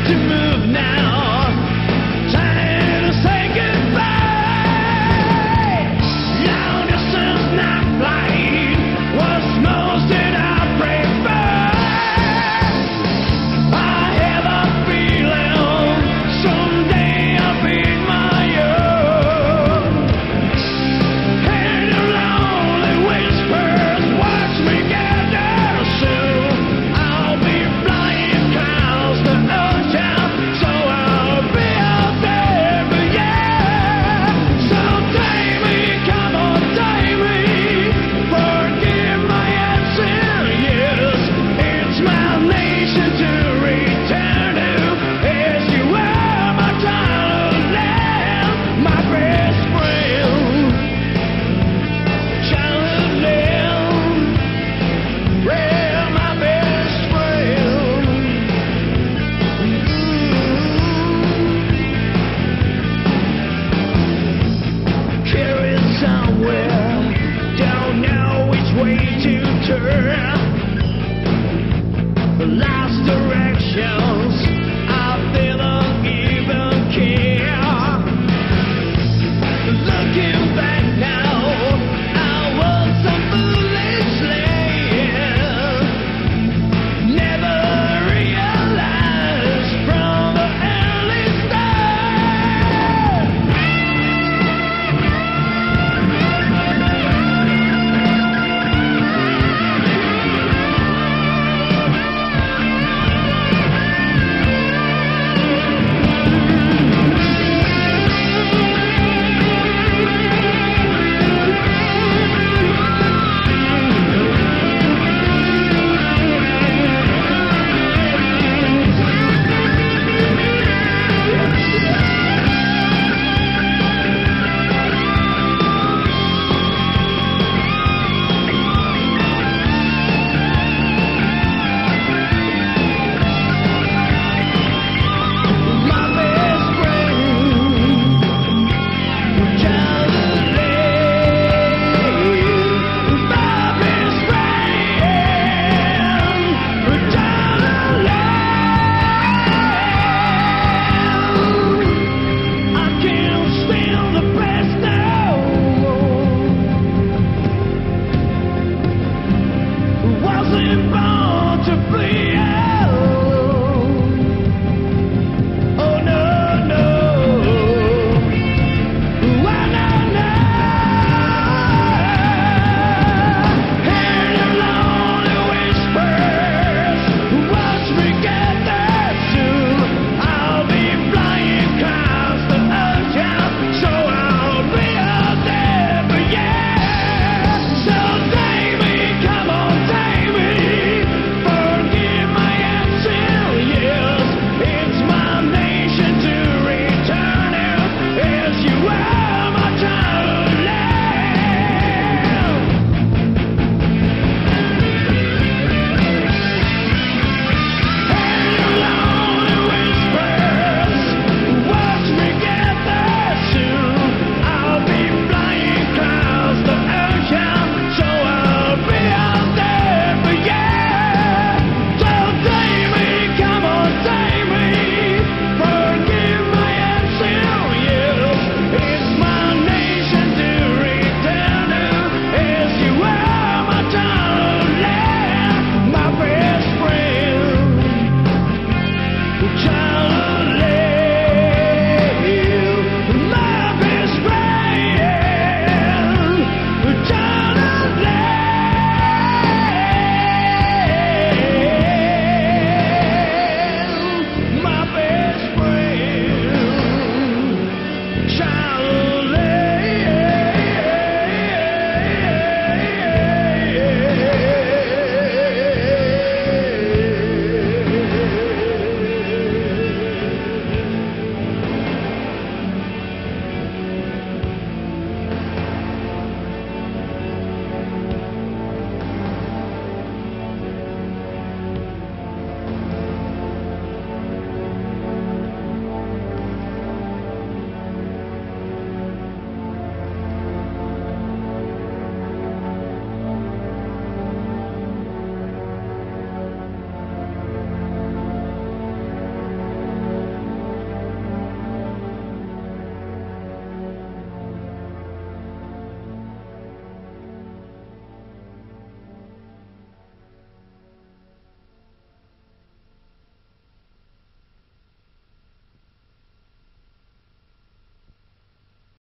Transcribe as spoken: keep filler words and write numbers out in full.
to move now. Time to say goodbye. Long distance night flight was most that I prefer. I have a feeling someday I'll be my own. And the lonely whispers watch me gather soon. I'll be flying across the ocean, so I'll be out there for you. So take me, come on, take me. Forgive my answer, yes. It's my nation to return to. As you are my childhood land, my best friend. Childhood land, yeah, my best friend. Carried somewhere, don't know which way to turn. Lost direction.